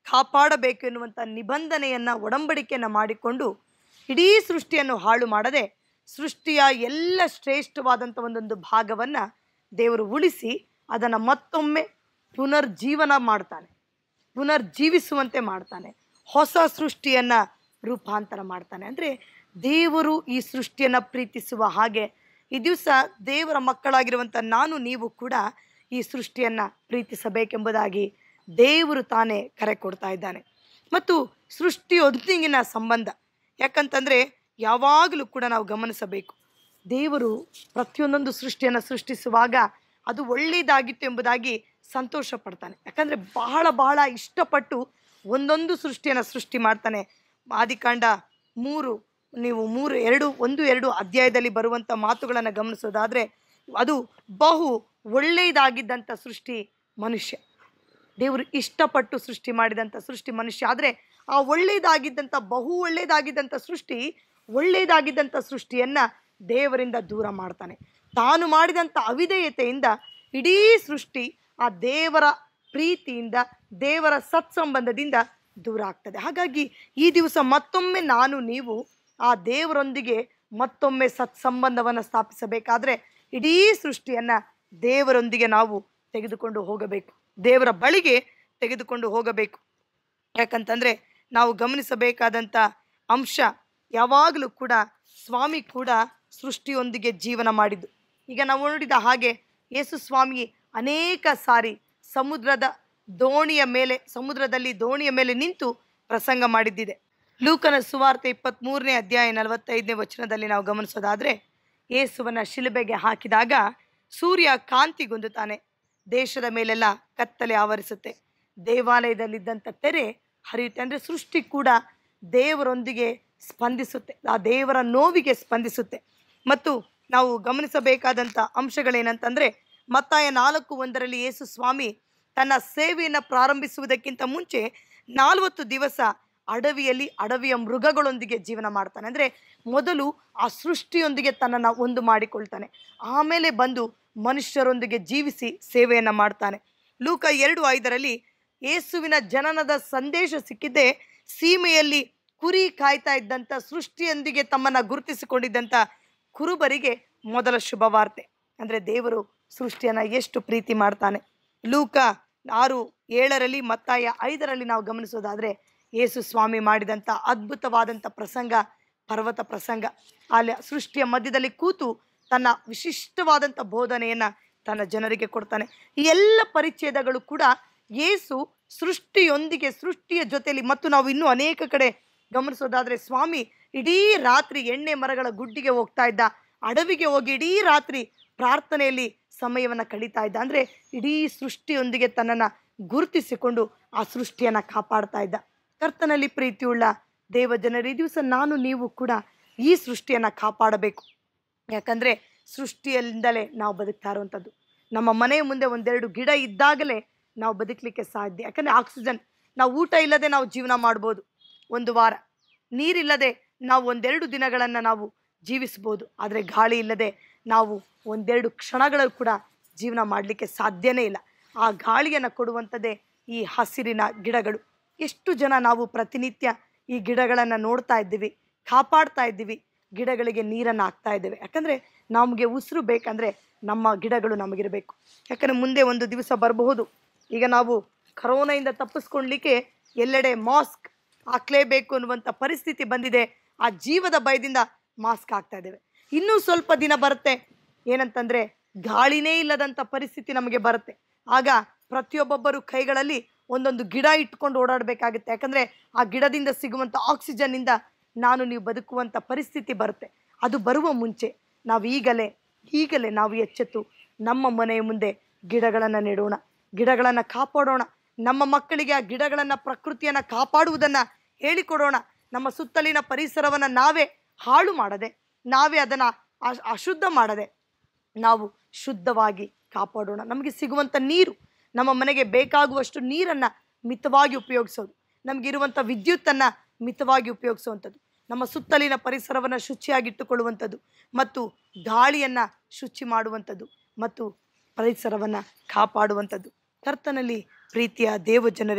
S1: ಕಾಪಾಡಬೇಕು ಎನ್ನುವಂಥ ನಿಬಂಧನೆಯನ್ನು ಒಡಂಬಡಿಕೆಯನ್ನು ಮಾಡಿಕೊಂಡು ಇಡೀ ಸೃಷ್ಟಿಯನ್ನು ಹಾಳು ಮಾಡದೆ ಸೃಷ್ಟಿಯ ಎಲ್ಲ ಶ್ರೇಷ್ಠವಾದಂಥ ಒಂದೊಂದು ಭಾಗವನ್ನು ದೇವರು ಉಳಿಸಿ ಅದನ್ನು ಮತ್ತೊಮ್ಮೆ ಪುನರ್ಜೀವನ ಮಾಡ್ತಾನೆ, ಪುನರ್ಜೀವಿಸುವಂತೆ ಮಾಡ್ತಾನೆ, ಹೊಸ ಸೃಷ್ಟಿಯನ್ನು ರೂಪಾಂತರ ಮಾಡ್ತಾನೆ. ಅಂದರೆ ದೇವರು ಈ ಸೃಷ್ಟಿಯನ್ನು ಪ್ರೀತಿಸುವ ಹಾಗೆ ಈ ದಿವಸ ದೇವರ ಮಕ್ಕಳಾಗಿರುವಂಥ ನಾನು ನೀವು ಕೂಡ ಈ ಸೃಷ್ಟಿಯನ್ನು ಪ್ರೀತಿಸಬೇಕೆಂಬುದಾಗಿ ದೇವರು ತಾನೇ ಕರೆ ಕೊಡ್ತಾ ಇದ್ದಾನೆ. ಮತ್ತು ಸೃಷ್ಟಿಯೊಂದಿಗಿನ ಸಂಬಂಧ ಯಾಕಂತಂದರೆ ಯಾವಾಗಲೂ ಕೂಡ ನಾವು ಗಮನಿಸಬೇಕು, ದೇವರು ಪ್ರತಿಯೊಂದೊಂದು ಸೃಷ್ಟಿಯನ್ನು ಸೃಷ್ಟಿಸುವಾಗ ಅದು ಒಳ್ಳೆಯದಾಗಿತ್ತು ಎಂಬುದಾಗಿ ಸಂತೋಷ ಪಡ್ತಾನೆ. ಯಾಕಂದರೆ ಬಹಳ ಬಹಳ ಇಷ್ಟಪಟ್ಟು ಒಂದೊಂದು ಸೃಷ್ಟಿಯನ್ನು ಸೃಷ್ಟಿ ಮಾಡ್ತಾನೆ. ಆದಿಕಾಂಡ ಮೂರು ನೀವು ಮೂರು ಎರಡು ಒಂದು ಎರಡು ಅಧ್ಯಾಯದಲ್ಲಿ ಬರುವಂಥ ಮಾತುಗಳನ್ನು ಗಮನಿಸೋದಾದರೆ ಅದು ಬಹು ಒಳ್ಳೆಯದಾಗಿದ್ದಂಥ ಸೃಷ್ಟಿ ಮನುಷ್ಯ. ದೇವರು ಇಷ್ಟಪಟ್ಟು ಸೃಷ್ಟಿ ಮಾಡಿದಂಥ ಸೃಷ್ಟಿ ಮನುಷ್ಯ. ಆದರೆ ಆ ಒಳ್ಳೆಯದಾಗಿದ್ದಂಥ ಬಹು ಒಳ್ಳೆಯದಾಗಿದ್ದಂಥ ಸೃಷ್ಟಿ ಒಳ್ಳೆಯದಾಗಿದ್ದಂಥ ಸೃಷ್ಟಿಯನ್ನು ದೇವರಿಂದ ದೂರ ಮಾಡ್ತಾನೆ. ತಾನು ಮಾಡಿದಂಥ ಅವಿಧೇಯತೆಯಿಂದ ಇಡೀ ಸೃಷ್ಟಿ ಆ ದೇವರ ಪ್ರೀತಿಯಿಂದ ದೇವರ ಸತ್ಸಂಬಂಧದಿಂದ ದೂರ ಆಗ್ತದೆ. ಹಾಗಾಗಿ ಈ ದಿವಸ ಮತ್ತೊಮ್ಮೆ ನಾನು ನೀವು ಆ ದೇವರೊಂದಿಗೆ ಮತ್ತೊಮ್ಮೆ ಸತ್ಸಂಬಂಧವನ್ನು ಸ್ಥಾಪಿಸಬೇಕಾದ್ರೆ ಇಡೀ ಸೃಷ್ಟಿಯನ್ನು ದೇವರೊಂದಿಗೆ ನಾವು ತೆಗೆದುಕೊಂಡು ಹೋಗಬೇಕು, ದೇವರ ಬಳಿಗೆ ತೆಗೆದುಕೊಂಡು ಹೋಗಬೇಕು. ಯಾಕಂತಂದರೆ ನಾವು ಗಮನಿಸಬೇಕಾದಂಥ ಅಂಶ ಯಾವಾಗಲೂ ಕೂಡ ಸ್ವಾಮಿ ಕೂಡ ಸೃಷ್ಟಿಯೊಂದಿಗೆ ಜೀವನ ಮಾಡಿದ್ದು. ಈಗ ನಾವು ನೋಡಿದ ಹಾಗೆ ಯೇಸು ಸ್ವಾಮಿ ಅನೇಕ ಸಾರಿ ಸಮುದ್ರದ ದೋಣಿಯ ಮೇಲೆ ಸಮುದ್ರದಲ್ಲಿ ದೋಣಿಯ ಮೇಲೆ ನಿಂತು ಪ್ರಸಂಗ ಮಾಡಿದ್ದಿದೆ. ಲೂಕನ ಸುವಾರ್ತೆ ಇಪ್ಪತ್ತ್ಮೂರನೇ ಅಧ್ಯಾಯ ನಲವತ್ತೈದನೇ ವಚನದಲ್ಲಿ ನಾವು ಗಮನಿಸೋದಾದರೆ ಯೇಸುವನ ಶಿಲುಬೆಗೆ ಹಾಕಿದಾಗ ಸೂರ್ಯ ಕಾಂತಿಗುಂದುತ್ತಾನೆ, ದೇಶದ ಮೇಲೆಲ್ಲ ಕತ್ತಲೆ ಆವರಿಸುತ್ತೆ, ದೇವಾಲಯದಲ್ಲಿದ್ದಂಥ ತೆರೆ ಹರಿಯುತ್ತೆ. ಅಂದರೆ ಸೃಷ್ಟಿ ಕೂಡ ದೇವರೊಂದಿಗೆ ಸ್ಪಂದಿಸುತ್ತೆ, ಆ ದೇವರ ನೋವಿಗೆ ಸ್ಪಂದಿಸುತ್ತೆ. ಮತ್ತು ನಾವು ಗಮನಿಸಬೇಕಾದಂಥ ಅಂಶಗಳೇನಂತಂದರೆ ಮತ್ತಾಯ ನಾಲ್ಕು ಒಂದರಲ್ಲಿ ಯೇಸು ಸ್ವಾಮಿ ತನ್ನ ಸೇವೆಯನ್ನು ಪ್ರಾರಂಭಿಸುವುದಕ್ಕಿಂತ ಮುಂಚೆ ನಾಲ್ವತ್ತು ದಿವಸ ಅಡವಿಯಲ್ಲಿ ಅಡವಿಯ ಮೃಗಗಳೊಂದಿಗೆ ಜೀವನ ಮಾಡ್ತಾನೆ. ಅಂದರೆ ಮೊದಲು ಆ ಸೃಷ್ಟಿಯೊಂದಿಗೆ ತನ್ನನ್ನು ಒಂದು ಮಾಡಿಕೊಳ್ತಾನೆ, ಆಮೇಲೆ ಬಂದು ಮನುಷ್ಯರೊಂದಿಗೆ ಜೀವಿಸಿ ಸೇವೆಯನ್ನು ಮಾಡ್ತಾನೆ. ಲೂಕ ಎರಡು ಐದರಲ್ಲಿ ಯೇಸುವಿನ ಜನನದ ಸಂದೇಶ ಸಿಕ್ಕಿದ್ದೇ ಸೀಮೆಯಲ್ಲಿ ಕುರಿ ಕಾಯ್ತಾ ಇದ್ದಂಥ ಸೃಷ್ಟಿಯೊಂದಿಗೆ ತಮ್ಮನ್ನು ಗುರುತಿಸಿಕೊಂಡಿದ್ದಂಥ ಕುರುಬರಿಗೆ ಮೊದಲ ಶುಭವಾರ್ತೆ. ಅಂದರೆ ದೇವರು ಸೃಷ್ಟಿಯನ್ನು ಎಷ್ಟು ಪ್ರೀತಿ ಮಾಡ್ತಾನೆ. ಲೂಕ ಆರು ಏಳರಲ್ಲಿ ಮತ್ತಾಯ ಐದರಲ್ಲಿ ನಾವು ಗಮನಿಸೋದಾದರೆ ಯೇಸು ಸ್ವಾಮಿ ಮಾಡಿದಂಥ ಅದ್ಭುತವಾದಂಥ ಪ್ರಸಂಗ ಪರ್ವತ ಪ್ರಸಂಗ. ಅಲ್ಲಿ ಸೃಷ್ಟಿಯ ಮಧ್ಯದಲ್ಲಿ ಕೂತು ತನ್ನ ವಿಶಿಷ್ಟವಾದಂಥ ಬೋಧನೆಯನ್ನು ತನ್ನ ಜನರಿಗೆ ಕೊಡ್ತಾನೆ. ಈ ಎಲ್ಲ ಪರಿಚ್ಛೇದಗಳು ಕೂಡ ಯೇಸು ಸೃಷ್ಟಿಯೊಂದಿಗೆ ಸೃಷ್ಟಿಯ ಜೊತೆಯಲ್ಲಿ. ಮತ್ತು ನಾವು ಇನ್ನೂ ಅನೇಕ ಕಡೆ ಗಮನಿಸೋದಾದರೆ ಸ್ವಾಮಿ ಇಡೀ ರಾತ್ರಿ ಎಣ್ಣೆ ಮರಗಳ ಗುಡ್ಡಿಗೆ ಹೋಗ್ತಾ ಇದ್ದ, ಅಡವಿಗೆ ಹೋಗಿ ಇಡೀ ರಾತ್ರಿ ಪ್ರಾರ್ಥನೆಯಲ್ಲಿ ಸಮಯವನ್ನು ಕಳೀತಾ ಇದ್ದ. ಅಂದರೆ ಇಡೀ ಸೃಷ್ಟಿಯೊಂದಿಗೆ ತನ್ನನ್ನು ಗುರುತಿಸಿಕೊಂಡು ಆ ಸೃಷ್ಟಿಯನ್ನು ಕಾಪಾಡ್ತಾ ಇದ್ದ. ಕರ್ತನಲ್ಲಿ ಪ್ರೀತಿಯುಳ್ಳ ದೇವ ಜನರು, ಈ ದಿವಸ ನಾನು ನೀವು ಕೂಡ ಈ ಸೃಷ್ಟಿಯನ್ನು ಕಾಪಾಡಬೇಕು. ಯಾಕಂದರೆ ಸೃಷ್ಟಿಯಿಂದಲೇ ನಾವು ಬದುಕ್ತಾ ಇರುವಂಥದ್ದು. ನಮ್ಮ ಮನೆಯ ಮುಂದೆ ಒಂದೆರಡು ಗಿಡ ಇದ್ದಾಗಲೇ ನಾವು ಬದುಕಲಿಕ್ಕೆ ಸಾಧ್ಯ. ಯಾಕಂದರೆ ಆಕ್ಸಿಜನ್, ನಾವು ಊಟ ಇಲ್ಲದೆ ನಾವು ಜೀವನ ಮಾಡ್ಬೋದು ಒಂದು ವಾರ, ನೀರಿಲ್ಲದೆ ನಾವು ಒಂದೆರಡು ದಿನಗಳನ್ನು ನಾವು ಜೀವಿಸ್ಬೋದು. ಆದರೆ ಗಾಳಿ ಇಲ್ಲದೆ ನಾವು ಒಂದೆರಡು ಕ್ಷಣಗಳು ಕೂಡ ಜೀವನ ಮಾಡಲಿಕ್ಕೆ ಸಾಧ್ಯನೇ ಇಲ್ಲ. ಆ ಗಾಳಿಯನ್ನು ಕೊಡುವಂಥದ್ದೇ ಈ ಹಸಿರಿನ ಗಿಡಗಳು. ಎಷ್ಟು ಜನ ನಾವು ಪ್ರತಿನಿತ್ಯ ಈ ಗಿಡಗಳನ್ನು ನೋಡ್ತಾ ಇದ್ದೀವಿ, ಕಾಪಾಡ್ತಾ ಇದ್ದೀವಿ, ಗಿಡಗಳಿಗೆ ನೀರನ್ನು ಹಾಕ್ತಾ ಇದ್ದೇವೆ. ಯಾಕಂದರೆ ನಮಗೆ ಉಸಿರು ಬೇಕಂದರೆ ನಮ್ಮ ಗಿಡಗಳು ನಮಗಿರಬೇಕು. ಯಾಕಂದರೆ ಮುಂದೆ ಒಂದು ದಿವಸ ಬರಬಹುದು, ಈಗ ನಾವು ಕರೋನಾಯಿಂದ ತಪ್ಪಿಸ್ಕೊಳ್ಲಿಕ್ಕೆ ಎಲ್ಲೆಡೆ ಮಾಸ್ಕ್ ಹಾಕ್ಲೇಬೇಕು ಅನ್ನುವಂಥ ಪರಿಸ್ಥಿತಿ ಬಂದಿದೆ. ಆ ಜೀವದ ಭಯದಿಂದ ಮಾಸ್ಕ್ ಹಾಕ್ತಾ ಇದ್ದೇವೆ. ಇನ್ನೂ ಸ್ವಲ್ಪ ದಿನ ಬರುತ್ತೆ ಏನಂತಂದರೆ ಗಾಳಿನೇ ಇಲ್ಲದಂಥ ಪರಿಸ್ಥಿತಿ ನಮಗೆ ಬರುತ್ತೆ. ಆಗ ಪ್ರತಿಯೊಬ್ಬೊಬ್ಬರು ಕೈಗಳಲ್ಲಿ ಒಂದೊಂದು ಗಿಡ ಇಟ್ಕೊಂಡು ಓಡಾಡಬೇಕಾಗುತ್ತೆ. ಯಾಕಂದರೆ ಆ ಗಿಡದಿಂದ ಸಿಗುವಂಥ ಆಕ್ಸಿಜನ್ನಿಂದ ನಾನು ನೀವು ಬದುಕುವಂಥ ಪರಿಸ್ಥಿತಿ ಬರುತ್ತೆ. ಅದು ಬರುವ ಮುಂಚೆ ನಾವು ಈಗಲೇ ಈಗಲೇ ನಾವು ಎಚ್ಚೆತ್ತು ನಮ್ಮ ಮನೆಯ ಮುಂದೆ ಗಿಡಗಳನ್ನು ನೆಡೋಣ, ಗಿಡಗಳನ್ನು ಕಾಪಾಡೋಣ. ನಮ್ಮ ಮಕ್ಕಳಿಗೆ ಆ ಗಿಡಗಳನ್ನು, ಪ್ರಕೃತಿಯನ್ನು ಕಾಪಾಡುವುದನ್ನು ಹೇಳಿಕೊಡೋಣ. ನಮ್ಮ ಸುತ್ತಲಿನ ಪರಿಸರವನ್ನು ನಾವೇ ಹಾಳು ಮಾಡದೆ, ನಾವೇ ಅದನ್ನು ಅಶುದ್ಧ ಮಾಡದೆ ನಾವು ಶುದ್ಧವಾಗಿ ಕಾಪಾಡೋಣ. ನಮಗೆ ಸಿಗುವಂಥ ನೀರು, ನಮ್ಮ ಮನೆಗೆ ಬೇಕಾಗುವಷ್ಟು ನೀರನ್ನು ಮಿತವಾಗಿ ಉಪಯೋಗಿಸೋದು, ನಮಗಿರುವಂಥ ವಿದ್ಯುತ್ತನ್ನು ಮಿತವಾಗಿ ಉಪಯೋಗಿಸುವಂಥದ್ದು, ನಮ್ಮ ಸುತ್ತಲಿನ ಪರಿಸರವನ್ನು ಶುಚಿಯಾಗಿಟ್ಟುಕೊಳ್ಳುವಂಥದ್ದು, ಮತ್ತು ಗಾಳಿಯನ್ನು ಶುಚಿ ಮಾಡುವಂಥದ್ದು, ಮತ್ತು ಪರಿಸರವನ್ನು ಕಾಪಾಡುವಂಥದ್ದು. ಕರ್ತನಲ್ಲಿ ಪ್ರೀತಿಯ ದೇವ ಜನರೇ,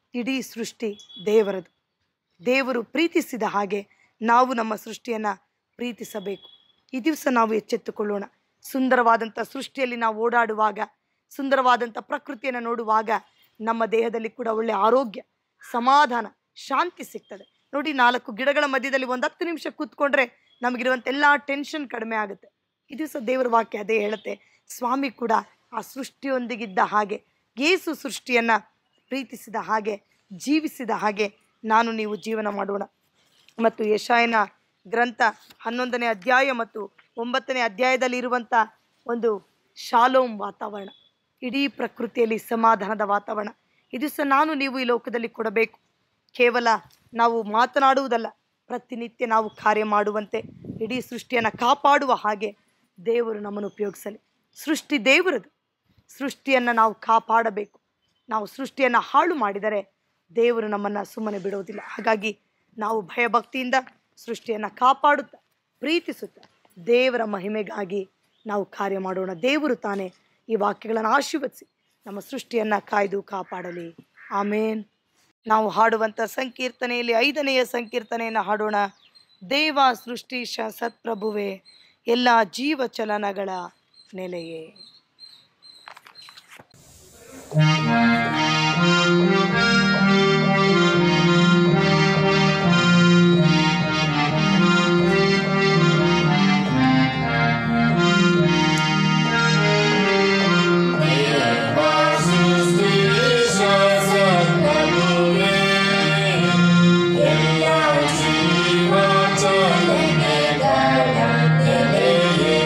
S1: ಇಡೀ ಸೃಷ್ಟಿ ದೇವರದು. ದೇವರು ಪ್ರೀತಿಸಿದ ಹಾಗೆ ನಾವು ನಮ್ಮ ಸೃಷ್ಟಿಯನ್ನು ಪ್ರೀತಿಸಬೇಕು. ಈ ದಿವಸ ನಾವು ಎಚ್ಚೆತ್ತುಕೊಳ್ಳೋಣ. ಸುಂದರವಾದಂಥ ಸೃಷ್ಟಿಯಲ್ಲಿ ನಾವು ಓಡಾಡುವಾಗ, ಸುಂದರವಾದಂಥ ಪ್ರಕೃತಿಯನ್ನು ನೋಡುವಾಗ ನಮ್ಮ ದೇಹದಲ್ಲಿ ಕೂಡ ಒಳ್ಳೆಯ ಆರೋಗ್ಯ, ಸಮಾಧಾನ, ಶಾಂತಿ ಸಿಗ್ತದೆ. ನೋಡಿ, ನಾಲ್ಕು ಗಿಡಗಳ ಮಧ್ಯದಲ್ಲಿ ಒಂದು ಹತ್ತು ನಿಮಿಷ ಕೂತ್ಕೊಂಡ್ರೆ ನಮಗಿರುವಂಥ ಎಲ್ಲ ಟೆನ್ಷನ್ ಕಡಿಮೆ ಆಗುತ್ತೆ. ಈ ದಿವಸ ದೇವರ ವಾಕ್ಯ ಅದೇ ಹೇಳುತ್ತೆ. ಸ್ವಾಮಿ ಕೂಡ ಆ ಸೃಷ್ಟಿಯೊಂದಿಗಿದ್ದ ಹಾಗೆ, ಯೇಸು ಸೃಷ್ಟಿಯನ್ನು ಪ್ರೀತಿಸಿದ ಹಾಗೆ, ಜೀವಿಸಿದ ಹಾಗೆ ನಾನು ನೀವು ಜೀವನ ಮಾಡೋಣ. ಮತ್ತು ಯೆಶಾಯನ ಗ್ರಂಥ ಹನ್ನೊಂದನೇ ಅಧ್ಯಾಯ ಮತ್ತು ಒಂಬತ್ತನೇ ಅಧ್ಯಾಯದಲ್ಲಿ ಇರುವಂಥ ಒಂದು ಶಾಲೋಮ್ ವಾತಾವರಣ, ಇಡೀ ಪ್ರಕೃತಿಯಲ್ಲಿ ಸಮಾಧಾನದ ವಾತಾವರಣ ಈ ದಿವಸ ನಾನು ನೀವು ಈ ಲೋಕದಲ್ಲಿ ಕೊಡಬೇಕು. ಕೇವಲ ನಾವು ಮಾತನಾಡುವುದಲ್ಲ, ಪ್ರತಿನಿತ್ಯ ನಾವು ಕಾರ್ಯ ಮಾಡುವಂತೆ, ಇಡೀ ಸೃಷ್ಟಿಯನ್ನು ಕಾಪಾಡುವ ಹಾಗೆ ದೇವರು ನಮ್ಮನ್ನು ಉಪಯೋಗಿಸಲಿ. ಸೃಷ್ಟಿ ದೇವರದು. ಸೃಷ್ಟಿಯನ್ನು ನಾವು ಕಾಪಾಡಬೇಕು. ನಾವು ಸೃಷ್ಟಿಯನ್ನು ಹಾಳು ಮಾಡಿದರೆ ದೇವರು ನಮ್ಮನ್ನು ಸುಮ್ಮನೆ ಬಿಡೋದಿಲ್ಲ. ಹಾಗಾಗಿ ನಾವು ಭಯಭಕ್ತಿಯಿಂದ ಸೃಷ್ಟಿಯನ್ನು ಕಾಪಾಡುತ್ತಾ, ಪ್ರೀತಿಸುತ್ತಾ, ದೇವರ ಮಹಿಮೆಗಾಗಿ ನಾವು ಕಾರ್ಯ ಮಾಡೋಣ. ದೇವರು ತಾನೇ ಈ ವಾಕ್ಯಗಳನ್ನು ಆಶೀರ್ವದಿಸಿ ನಮ್ಮ ಸೃಷ್ಟಿಯನ್ನು ಕಾಯ್ದು ಕಾಪಾಡಲಿ. ಆಮೇನ್. ನಾವು ಹಾಡುವಂಥ ಸಂಕೀರ್ತನೆಯಲ್ಲಿ ಐದನೆಯ ಸಂಕೀರ್ತನೆಯನ್ನು ಹಾಡೋಣ. ದೇವ ಸೃಷ್ಟೀಶ ಸತ್ಪ್ರಭುವೇ, ಎಲ್ಲ ಜೀವಚಲನಗಳ ನೆಲೆಯೇ.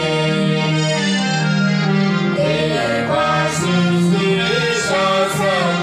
S3: Deus,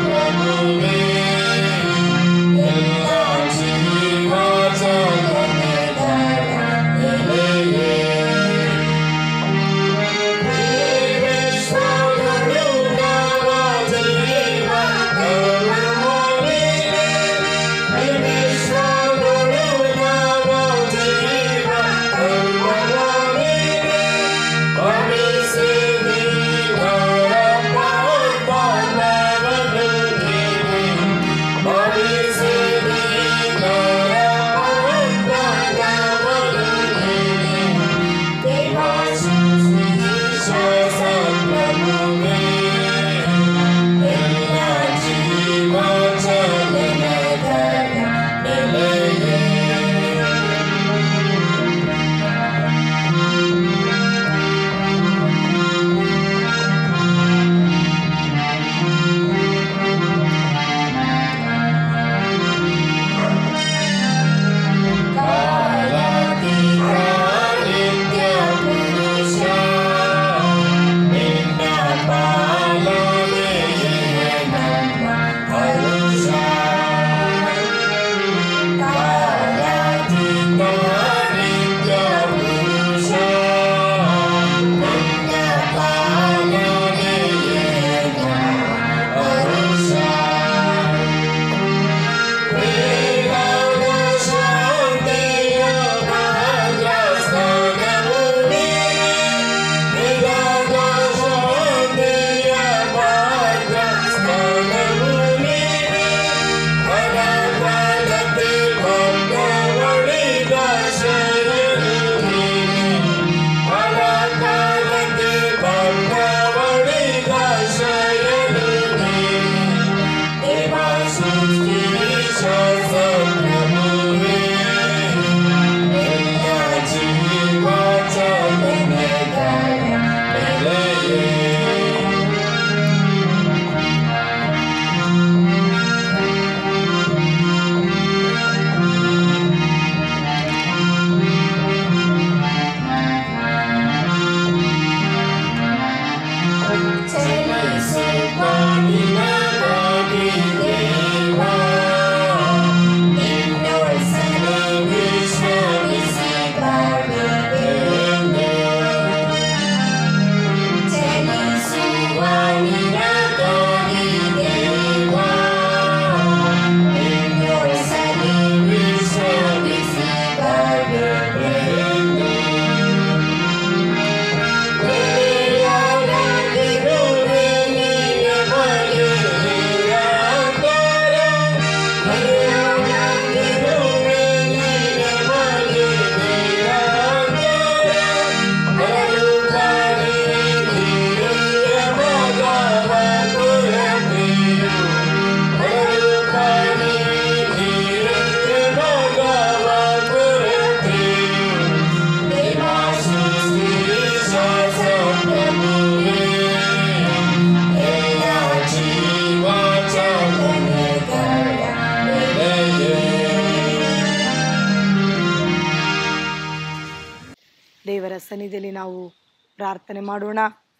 S1: ದೇವರ ಸನ್ನಿಧಿಯಲ್ಲಿ ನಾವು ಪ್ರಾರ್ಥನೆ ಮಾಡೋಣ.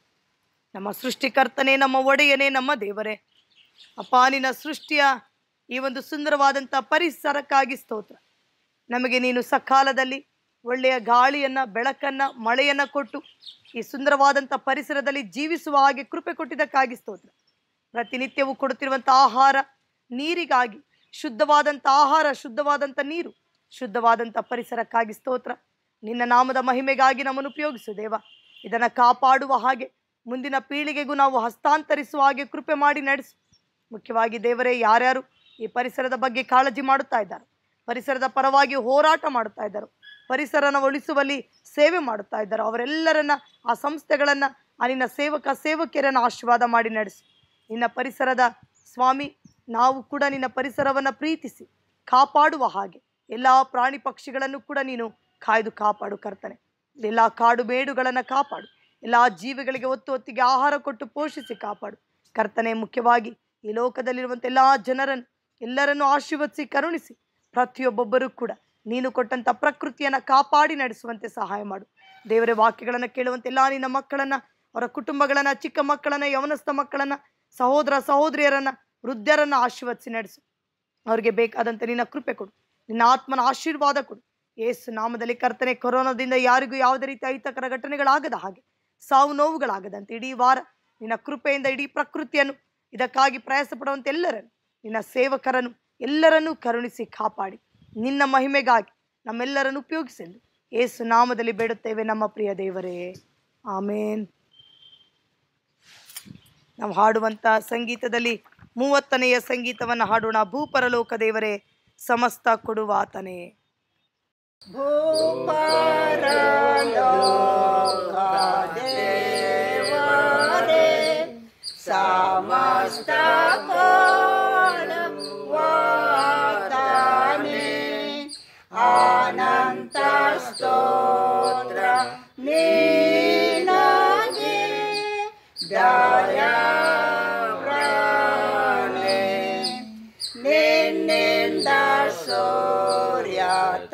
S1: ನಮ್ಮ ಸೃಷ್ಟಿಕರ್ತನೇ, ನಮ್ಮ ಒಡೆಯನೇ, ನಮ್ಮ ದೇವರೇ, ಅಪ್ಪ, ನಿನ್ನ ಸೃಷ್ಟಿಯ ಈ ಒಂದು ಸುಂದರವಾದಂಥ ಪರಿಸರಕ್ಕಾಗಿ ಸ್ತೋತ್ರ. ನಮಗೆ ನೀನು ಸಕಾಲದಲ್ಲಿ ಒಳ್ಳೆಯ ಗಾಳಿಯನ್ನು, ಬೆಳಕನ್ನು, ಮಳೆಯನ್ನು ಕೊಟ್ಟು ಈ ಸುಂದರವಾದಂಥ ಪರಿಸರದಲ್ಲಿ ಜೀವಿಸುವ ಹಾಗೆ ಕೃಪೆ ಕೊಟ್ಟಿದ್ದಕ್ಕಾಗಿ ಸ್ತೋತ್ರ. ಪ್ರತಿನಿತ್ಯವೂ ಕೊಡುತ್ತಿರುವಂಥ ಆಹಾರ, ನೀರಿಗಾಗಿ, ಶುದ್ಧವಾದಂಥ ಆಹಾರ, ಶುದ್ಧವಾದಂಥ ನೀರು, ಶುದ್ಧವಾದಂಥ ಪರಿಸರಕ್ಕಾಗಿ ಸ್ತೋತ್ರ. ನಿನ್ನ ನಾಮದ ಮಹಿಮೆಗಾಗಿ ನಮ್ಮನ್ನು ಉಪಯೋಗಿಸು ದೇವ. ಇದನ್ನು ಕಾಪಾಡುವ ಹಾಗೆ, ಮುಂದಿನ ಪೀಳಿಗೆಗೂ ನಾವು ಹಸ್ತಾಂತರಿಸುವ ಹಾಗೆ ಕೃಪೆ ಮಾಡಿ ನಡೆಸು. ಮುಖ್ಯವಾಗಿ ದೇವರೇ, ಯಾರ್ಯಾರು ಈ ಪರಿಸರದ ಬಗ್ಗೆ ಕಾಳಜಿ ಮಾಡುತ್ತಾ ಇದ್ದಾರೆ, ಪರಿಸರದ ಪರವಾಗಿ ಹೋರಾಟ ಮಾಡುತ್ತಾ ಇದ್ದಾರೆ, ಪರಿಸರನ ಉಳಿಸುವಲ್ಲಿ ಸೇವೆ ಮಾಡುತ್ತಾ ಇದ್ದಾರೆ, ಅವರೆಲ್ಲರನ್ನ, ಆ ಸಂಸ್ಥೆಗಳನ್ನು, ಆ ನಿನ್ನ ಸೇವಕ ಸೇವಕಿಯರನ್ನು ಆಶೀರ್ವಾದ ಮಾಡಿ ನಡೆಸು. ನಿನ್ನ ಪರಿಸರದ ಸ್ವಾಮಿ, ನಾವು ಕೂಡ ನಿನ್ನ ಪರಿಸರವನ್ನು ಪ್ರೀತಿಸಿ ಕಾಪಾಡುವ ಹಾಗೆ ಎಲ್ಲ ಪ್ರಾಣಿ ಪಕ್ಷಿಗಳನ್ನು ಕೂಡ ನೀನು ಕಾಯ್ದು ಕಾಪಾಡು ಕರ್ತನೆ. ಎಲ್ಲ ಕಾಡು ಮೇಡುಗಳನ್ನು ಕಾಪಾಡು. ಎಲ್ಲ ಜೀವಿಗಳಿಗೆ ಒತ್ತು ಹೊತ್ತಿಗೆ ಆಹಾರ ಕೊಟ್ಟು ಪೋಷಿಸಿ ಕಾಪಾಡು ಕರ್ತನೆ. ಮುಖ್ಯವಾಗಿ ಈ ಲೋಕದಲ್ಲಿರುವಂಥ ಎಲ್ಲ ಜನರನ್ನು ಎಲ್ಲರನ್ನೂ ಆಶೀರ್ವದಿಸಿ ಕರುಣಿಸಿ, ಪ್ರತಿಯೊಬ್ಬೊಬ್ಬರೂ ಕೂಡ ನೀನು ಕೊಟ್ಟಂಥ ಪ್ರಕೃತಿಯನ್ನು ಕಾಪಾಡಿ ನಡೆಸುವಂತೆ ಸಹಾಯ ಮಾಡು ದೇವರೇ. ವಾಕ್ಯಗಳನ್ನು ಕೇಳುವಂತೆ ಎಲ್ಲ ನಿನ್ನ ಮಕ್ಕಳನ್ನು, ಅವರ ಕುಟುಂಬಗಳನ್ನು, ಚಿಕ್ಕ ಮಕ್ಕಳನ್ನು, ಯವನಸ್ಥ ಮಕ್ಕಳನ್ನು, ಸಹೋದರ ಸಹೋದರಿಯರನ್ನು, ವೃದ್ಧರನ್ನು ಆಶೀರ್ವದಿಸಿ ನಡೆಸು. ಅವರಿಗೆ ಬೇಕಾದಂತೆ ನಿನ್ನ ಕೃಪೆ ಕೊಡು, ನಿನ್ನ ಆತ್ಮನ ಆಶೀರ್ವಾದ ಕೊಡು ಯೇಸು ನಾಮದಲ್ಲಿ ಕರ್ತನೆ. ಕೊರೋನಾದಿಂದ ಯಾರಿಗೂ ಯಾವುದೇ ರೀತಿಯ ಅಹಿತಕರ ಘಟನೆಗಳಾಗದ ಹಾಗೆ, ಸಾವು ನೋವುಗಳಾಗದಂತೆ ಇಡೀ ವಾರ ನಿನ್ನ ಕೃಪೆಯಿಂದ ಇಡೀ ಪ್ರಕೃತಿಯನ್ನು, ಇದಕ್ಕಾಗಿ ಪ್ರಯಾಸ ಪಡುವಂತೆ ಎಲ್ಲರನ್ನು, ನಿನ್ನ ಸೇವಕರನ್ನು ಎಲ್ಲರನ್ನೂ ಕರುಣಿಸಿ ಕಾಪಾಡಿ ನಿನ್ನ ಮಹಿಮೆಗಾಗಿ ನಮ್ಮೆಲ್ಲರನ್ನು ಉಪಯೋಗಿಸಲು ಯೇಸು ನಾಮದಲ್ಲಿ ಬೇಡುತ್ತೇವೆ ನಮ್ಮ ಪ್ರಿಯ ದೇವರೇ, ಆಮೇನ್. ನಾವು ಹಾಡುವಂಥ ಸಂಗೀತದಲ್ಲಿ ಮೂವತ್ತನೆಯ ಸಂಗೀತವನ್ನು ಹಾಡೋಣ. ಭೂಪರಲೋಕ ದೇವರೇ, ಸಮಸ್ತ ಕೊಡುವಾತನೇ.
S2: ಭೂಪರಲೋಕ ದೇವರೇ, ಸಮಸ್ತ ಕೊಡುವಾತನೇ, ಅನಂತ ಸ್ತೋತ್ರ ನಿನಗೆ, ದಯಾಪ್ರಾಣೆ, ನಿನ್ನಿಂದ ಸೂರ್ಯ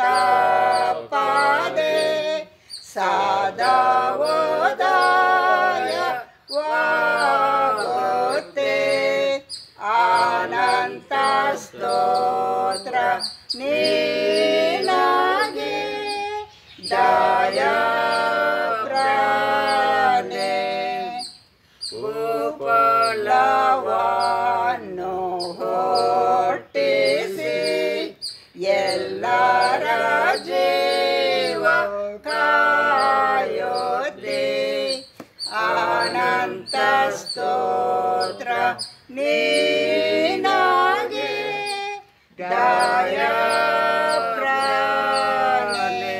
S2: ತಪ್ಪದೆ ಸದಾ ಉದಯವಾಗುತ್ತೆ, ಅನಂತ ಸ್ತೋತ್ರ ನಿನಗೆ, ದಯಾಪ್ರಾಣೆ. ಉಪಲವನ್ನು ಹುಟ್ಟಿಸಿ ಎಲ್ಲರ ಜೀವ ಕಾಯೋದೆ, ಅನಂತ ಸ್ತೋತ್ರ ನಿನಗೆ, ದಯಾಪ್ರಾಣೆ.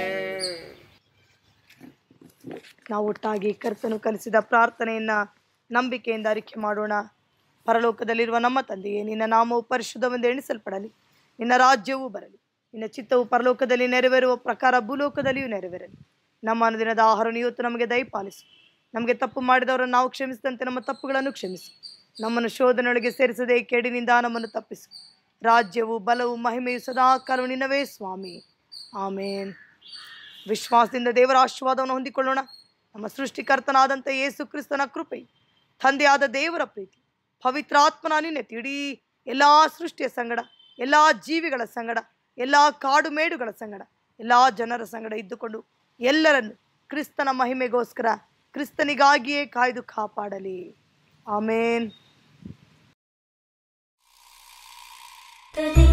S1: ನಾವು ಒಟ್ಟಾಗಿ ಕರ್ತನು ಕಲಿಸಿದ ಪ್ರಾರ್ಥನೆಯನ್ನು ನಂಬಿಕೆಯಿಂದ ಅರಿಕೆ ಮಾಡೋಣ. ಪರಲೋಕದಲ್ಲಿರುವ ನಮ್ಮ ತಂದೆಯೇ, ನಿನ್ನ ನಾಮವು ಪರಿಶುದ್ಧವೆಂದು ಎಣಿಸಲ್ಪಡಲಿ, ನಿನ್ನ ರಾಜ್ಯವೂ ಬರಲಿ, ನಿನ್ನ ಚಿತ್ತವು ಪರಲೋಕದಲ್ಲಿ ನೆರವೇರುವ ಪ್ರಕಾರ ಭೂಲೋಕದಲ್ಲಿಯೂ ನೆರವೇರಲಿ. ನಮ್ಮ ಅನುದಿನದ ಆಹಾರವನ್ನು ಇವತ್ತು ನಮಗೆ ದಯಪಾಲಿಸು. ನಮಗೆ ತಪ್ಪು ಮಾಡಿದವರನ್ನು ನಾವು ಕ್ಷಮಿಸಿದಂತೆ ನಮ್ಮ ತಪ್ಪುಗಳನ್ನು ಕ್ಷಮಿಸು. ನಮ್ಮನ್ನು ಶೋಧನೆಯೊಳಗೆ ಸೇರಿಸದೆ ಕೇಡಿನಿಂದ ನಮ್ಮನ್ನು ತಪ್ಪಿಸು. ರಾಜ್ಯವು, ಬಲವು, ಮಹಿಮೆಯು ಸದಾ ಕಾಲವು ನಿನ್ನವೇ ಸ್ವಾಮಿ, ಆಮೇನ್. ವಿಶ್ವಾಸದಿಂದ ದೇವರ ಆಶೀರ್ವಾದವನ್ನು ಹೊಂದಿಕೊಳ್ಳೋಣ. ನಮ್ಮ ಸೃಷ್ಟಿಕರ್ತನಾದಂಥ ಯೇಸು ಕ್ರಿಸ್ತನ ಕೃಪೆ, ತಂದೆಯಾದ ದೇವರ ಪ್ರೀತಿ, ಪವಿತ್ರಾತ್ಮನ ಅನ್ಯೋನ್ಯತೆ ಇಡೀ ಎಲ್ಲ ಸೃಷ್ಟಿಯ ಸಂಗಡ, ಎಲ್ಲ ಜೀವಿಗಳ ಸಂಗಡ, ಎಲ್ಲ ಕಾಡು ಮೇಡುಗಳ ಸಂಗಡ, ಎಲ್ಲ ಜನರ ಸಂಗಡ ಇದ್ದುಕೊಂಡು ಎಲ್ಲರನ್ನು ಕ್ರಿಸ್ತನ ಮಹಿಮೆಗೋಸ್ಕರ, ಕ್ರಿಸ್ತನಿಗಾಗಿಯೇ ಕಾಯ್ದು ಕಾಪಾಡಲಿ, ಆಮೇನ್.